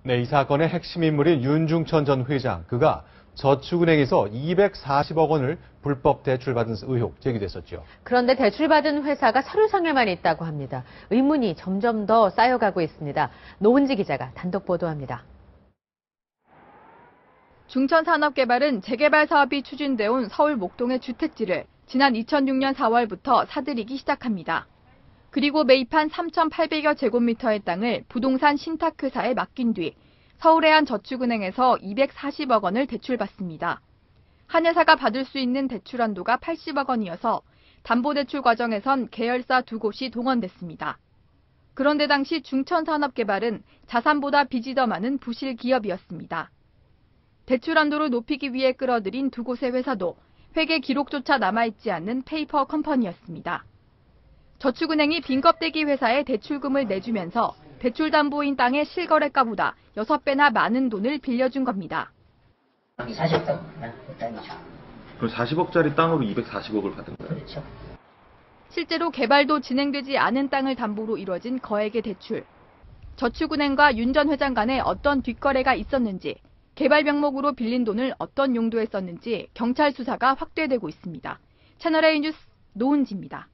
네, 이 사건의 핵심 인물인 윤중천 전 회장, 그가 저축은행에서 240억 원을 불법 대출받은 의혹 제기됐었죠. 그런데 대출받은 회사가 서류상에만 있다고 합니다. 의문이 점점 더 쌓여가고 있습니다. 노은지 기자가 단독 보도합니다. 중천산업개발은 재개발 사업이 추진돼 온 서울 목동의 주택지를 지난 2006년 4월부터 사들이기 시작합니다. 그리고 매입한 3,800여 제곱미터의 땅을 부동산 신탁회사에 맡긴 뒤 서울의 한 저축은행에서 240억 원을 대출받습니다. 한 회사가 받을 수 있는 대출 한도가 80억 원이어서 담보대출 과정에선 계열사 2곳이 동원됐습니다. 그런데 당시 중천산업개발은 자산보다 빚이 더 많은 부실 기업이었습니다. 대출 한도를 높이기 위해 끌어들인 2곳의 회사도 회계 기록조차 남아있지 않는 페이퍼 컴퍼니였습니다. 저축은행이 빈껍데기 회사에 대출금을 내주면서 대출담보인 땅의 실거래가보다 6배나 많은 돈을 빌려준 겁니다. 40억 땅이죠. 그럼 40억짜리 땅으로 240억을 받은 거예요? 그렇죠. 실제로 개발도 진행되지 않은 땅을 담보로 이뤄진 거액의 대출. 저축은행과 윤 전 회장 간에 어떤 뒷거래가 있었는지, 개발 명목으로 빌린 돈을 어떤 용도에 썼는지 경찰 수사가 확대되고 있습니다. 채널A 뉴스 노은지입니다.